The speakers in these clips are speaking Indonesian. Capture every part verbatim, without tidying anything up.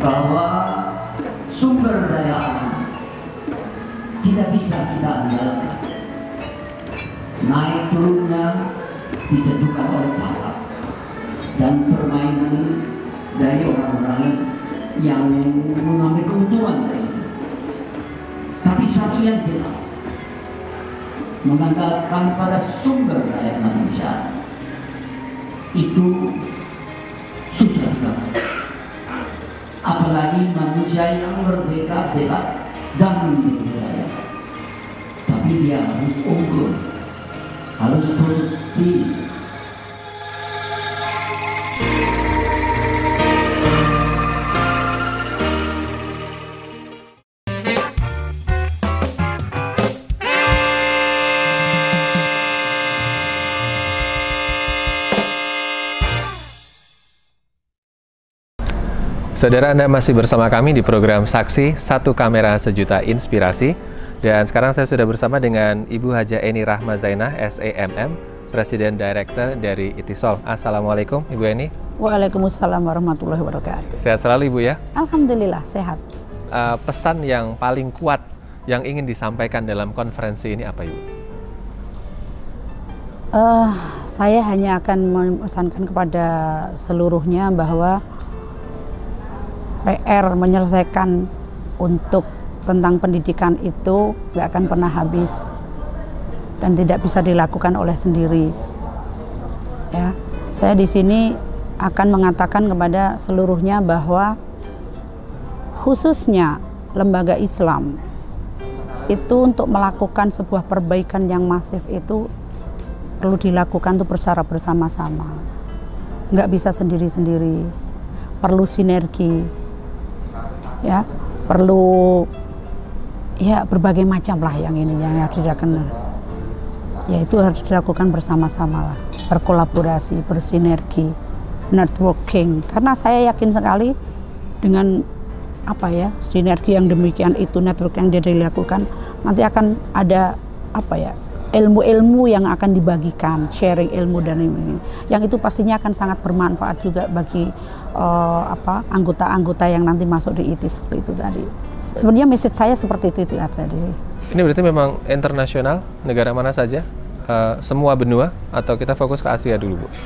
bahwa sumber daya alam tidak bisa kita andalkan. Naik turunnya ditentukan oleh pasar dan permainan dari orang-orang yang mengambil keuntungan dari itu. Tapi satu yang jelas, mengandalkan pada sumber daya manusia itu susah banget. Apalagi manusia yang merdeka, bebas dan berdaya. Tapi dia harus unggul, harus produktif. Saudara, Anda masih bersama kami di program Saksi Satu Kamera Sejuta Inspirasi. Dan sekarang saya sudah bersama dengan Ibu Haja Eni Rahma Zainah, S E M M, Presiden Director dari Itisol. Assalamualaikum, Ibu Eni. Waalaikumsalam warahmatullahi wabarakatuh. Sehat selalu, Ibu ya? Alhamdulillah, sehat. Uh, pesan yang paling kuat yang ingin disampaikan dalam konferensi ini apa, Ibu? Uh, saya hanya akan memesankan kepada seluruhnya bahwa P R menyelesaikan untuk tentang pendidikan itu nggak akan pernah habis dan tidak bisa dilakukan oleh sendiri. Ya, saya di sini akan mengatakan kepada seluruhnya bahwa khususnya lembaga Islam itu untuk melakukan sebuah perbaikan yang masif itu perlu dilakukan tuh secara bersama-sama. Nggak bisa sendiri-sendiri, perlu sinergi. Ya, perlu ya berbagai macam lah yang ini yang harus dilakukan. Ya, itu harus dilakukan bersama-sama lah, berkolaborasi, bersinergi, networking. Karena saya yakin sekali dengan apa ya sinergi yang demikian itu, network yang dia dilakukan, nanti akan ada apa ya ilmu-ilmu yang akan dibagikan, sharing ilmu dan ini, yang itu pastinya akan sangat bermanfaat juga bagi uh, apa anggota-anggota yang nanti masuk di I T I seperti itu tadi. Sebenarnya message saya seperti itu aja sih. Ini berarti memang internasional, negara mana saja, uh, semua benua, atau kita fokus ke Asia dulu, Bu?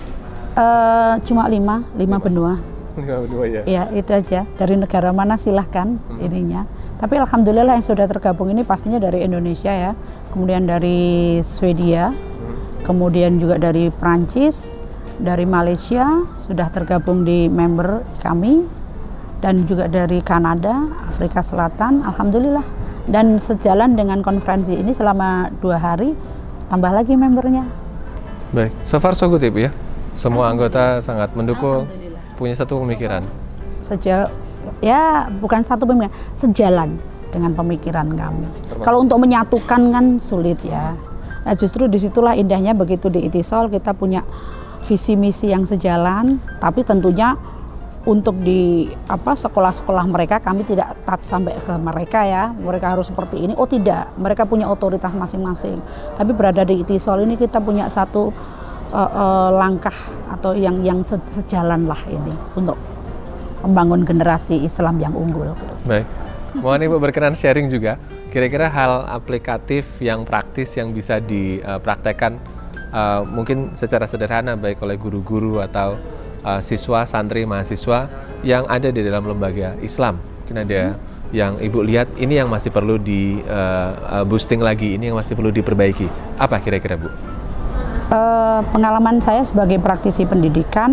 Uh, cuma lima, lima benua. Lima benua ya. Ya, itu aja. Dari negara mana silahkan hmm. ininya. Tapi alhamdulillah yang sudah tergabung ini pastinya dari Indonesia ya, kemudian dari Swedia, hmm. kemudian juga dari Prancis, dari Malaysia sudah tergabung di member kami, dan juga dari Kanada, Afrika Selatan, alhamdulillah. Dan sejalan dengan konferensi ini selama dua hari, tambah lagi membernya. Baik, so far so good ya, semua anggota sangat mendukung, punya satu pemikiran. Sejauh ya bukan satu pemikiran, sejalan dengan pemikiran kami. Termasuk. Kalau untuk menyatukan kan sulit ya. Nah justru disitulah indahnya begitu di Itisol kita punya visi misi yang sejalan, tapi tentunya untuk di apa sekolah-sekolah mereka kami tidak touch sampai ke mereka ya, mereka harus seperti ini. Oh tidak, mereka punya otoritas masing-masing. Tapi berada di Itisol ini kita punya satu uh, uh, langkah atau yang yang se sejalan lah ini untuk membangun generasi Islam yang unggul. Baik, mohon Ibu berkenan sharing juga, kira-kira hal aplikatif yang praktis yang bisa dipraktekkan uh, mungkin secara sederhana baik oleh guru-guru atau uh, siswa, santri, mahasiswa yang ada di dalam lembaga Islam. Mungkin ada hmm. yang Ibu lihat ini yang masih perlu di uh, uh, boosting lagi, ini yang masih perlu diperbaiki. Apa kira-kira, Bu? Uh, pengalaman saya sebagai praktisi pendidikan,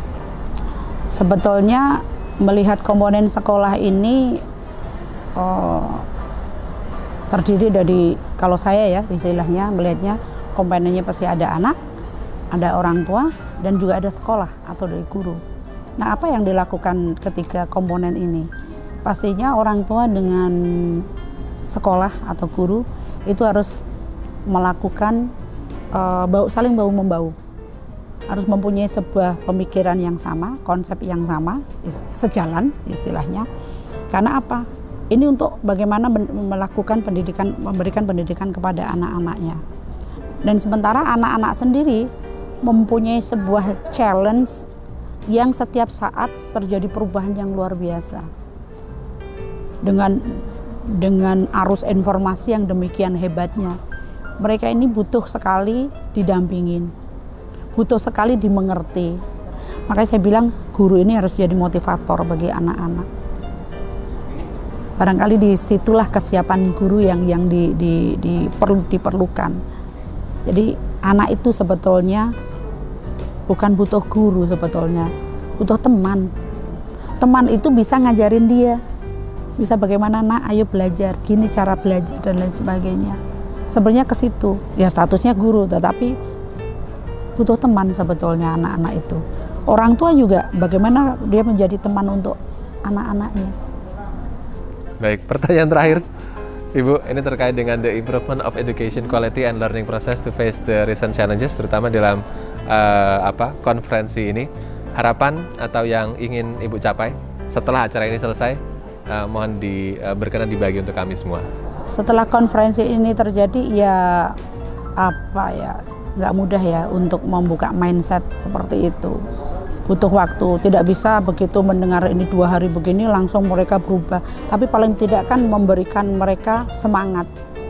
sebetulnya melihat komponen sekolah ini oh, terdiri dari, kalau saya ya istilahnya melihatnya komponennya pasti ada anak, ada orang tua, dan juga ada sekolah atau dari guru. Nah apa yang dilakukan ketika komponen ini? Pastinya orang tua dengan sekolah atau guru itu harus melakukan uh, bau, saling bau-membau. Harus mempunyai sebuah pemikiran yang sama, konsep yang sama, sejalan istilahnya. Karena apa? Ini untuk bagaimana melakukan pendidikan, memberikan pendidikan kepada anak-anaknya. Dan sementara anak-anak sendiri mempunyai sebuah challenge yang setiap saat terjadi perubahan yang luar biasa. dengan dengan arus informasi yang demikian hebatnya. Mereka ini butuh sekali didampingin, butuh sekali dimengerti. Makanya saya bilang guru ini harus jadi motivator bagi anak-anak. Barangkali disitulah kesiapan guru yang yang di, di, di, perlu diperlukan. Jadi anak itu sebetulnya bukan butuh guru sebetulnya, butuh teman. Teman itu bisa ngajarin dia, bisa bagaimana nak, ayo belajar, gini cara belajar dan lain sebagainya. Sebenarnya ke situ, ya statusnya guru, tetapi butuh teman sebetulnya anak-anak itu. Orang tua juga bagaimana dia menjadi teman untuk anak-anaknya. Baik, pertanyaan terakhir, Ibu, ini terkait dengan the improvement of education quality and learning process to face the recent challenges, terutama dalam uh, apa konferensi ini. Harapan atau yang ingin Ibu capai setelah acara ini selesai, uh, mohon di, uh, berkenan dibagi untuk kami semua. Setelah konferensi ini terjadi, ya apa ya, nggak mudah ya untuk membuka mindset seperti itu. Butuh waktu, tidak bisa begitu mendengar ini dua hari begini langsung mereka berubah. Tapi paling tidak kan memberikan mereka semangat.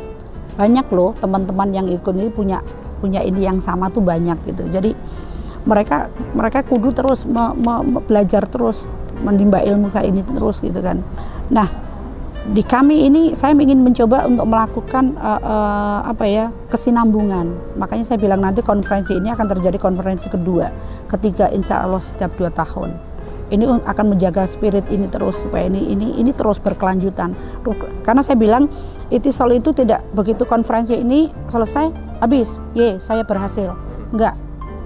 Banyak loh teman-teman yang ikut ini punya punya ini yang sama tuh banyak gitu. Jadi mereka mereka kudu terus me, me, belajar terus, menimba ilmu kayak ini terus gitu kan. Nah, di kami ini saya ingin mencoba untuk melakukan uh, uh, apa ya kesinambungan. Makanya saya bilang nanti konferensi ini akan terjadi konferensi kedua, ketiga, insya Allah setiap dua tahun. Ini akan menjaga spirit ini terus supaya ini ini ini terus berkelanjutan. Karena saya bilang Itisol itu tidak begitu konferensi ini selesai habis, ye saya berhasil. Enggak.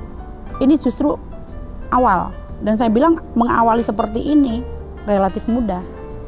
Ini justru awal, dan saya bilang mengawali seperti ini relatif mudah.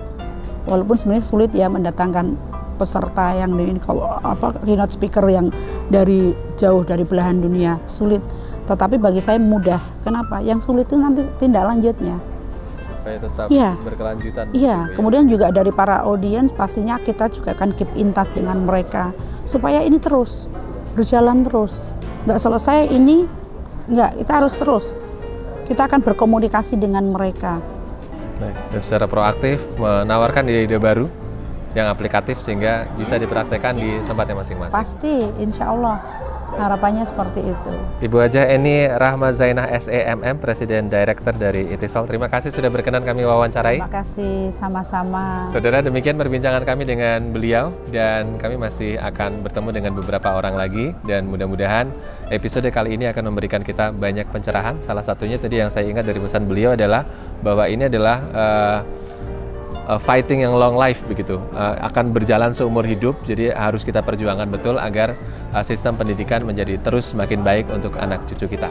Walaupun sebenarnya sulit ya mendatangkan peserta yang ini kalau apa keynote speaker yang dari jauh dari belahan dunia, sulit. Tetapi bagi saya mudah. Kenapa? Yang sulit itu nanti tindak lanjutnya. Supaya tetap ya. berkelanjutan. Iya. Kemudian juga dari para audiens pastinya kita juga akan keep in touch dengan mereka supaya ini terus berjalan terus. Nggak selesai ini, nggak. Kita harus terus. Kita akan berkomunikasi dengan mereka. Baik, dan secara proaktif menawarkan ide-ide baru yang aplikatif sehingga bisa dipraktekkan di tempatnya masing-masing. Pasti, insya Allah harapannya seperti itu. Ibu Hajah Eni Rahma Zainah S E M M, Presiden Director dari Itisol. Terima kasih sudah berkenan kami wawancarai. Terima kasih, sama-sama. Saudara, demikian perbincangan kami dengan beliau dan kami masih akan bertemu dengan beberapa orang lagi dan mudah-mudahan episode kali ini akan memberikan kita banyak pencerahan. Salah satunya tadi yang saya ingat dari pesan beliau adalah bahwa ini adalah uh, uh, fighting yang long life begitu, uh, akan berjalan seumur hidup, jadi harus kita perjuangkan betul agar uh, sistem pendidikan menjadi terus semakin baik untuk anak cucu kita.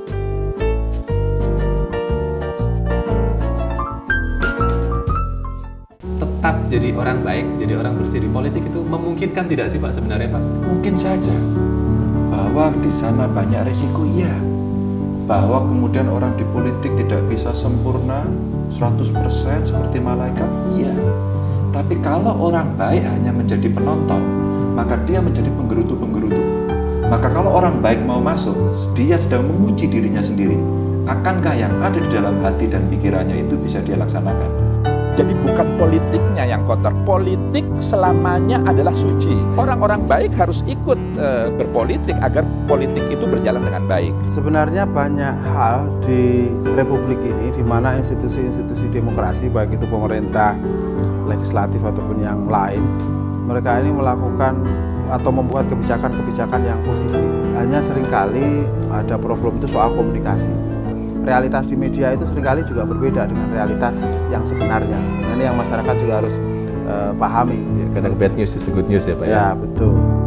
Tetap jadi orang baik, jadi orang bersih di politik itu memungkinkan tidak sih Pak sebenarnya Pak? Mungkin saja bahwa di sana banyak resiko, iya. Bahwa kemudian orang di politik tidak bisa sempurna seratus persen seperti malaikat, iya. Tapi kalau orang baik hanya menjadi penonton, maka dia menjadi penggerutu-penggerutu. Maka kalau orang baik mau masuk, dia sedang menguji dirinya sendiri. Akankah yang ada di dalam hati dan pikirannya itu bisa dia laksanakan? Jadi bukan politiknya yang kotor, politik selamanya adalah suci. Orang-orang baik harus ikut e, berpolitik agar politik itu berjalan dengan baik. Sebenarnya banyak hal di Republik ini di mana institusi-institusi demokrasi, baik itu pemerintah, legislatif ataupun yang lain, mereka ini melakukan atau membuat kebijakan-kebijakan yang positif. Hanya seringkali ada problem itu soal komunikasi. Realitas di media itu seringkali juga berbeda dengan realitas yang sebenarnya. Ini yang masyarakat juga harus uh, pahami. Ya, kadang bad news is good news ya Pak ya? Ya, betul.